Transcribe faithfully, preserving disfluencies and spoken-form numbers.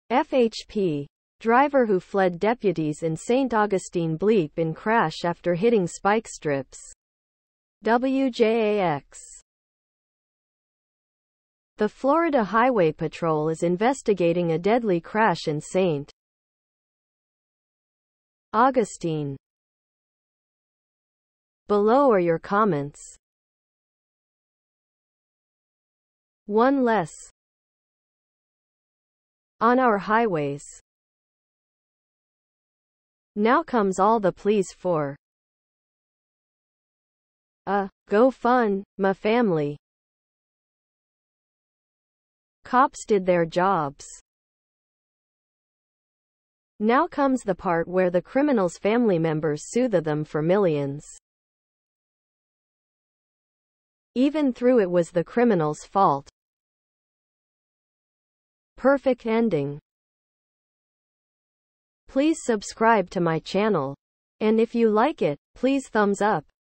F H P. Driver who fled deputies in Saint Augustine bleep in crash after hitting spike strips. W J A X. The Florida Highway Patrol is investigating a deadly crash in Saint Augustine. Below are your comments. One less on our highways. Now comes all the pleas for a go fund my family. Cops did their jobs. Now comes the part where the criminals' family members sue them for millions. Even though it was the criminals' fault. Perfect ending. Please subscribe to my channel. And if you like it, please thumbs up.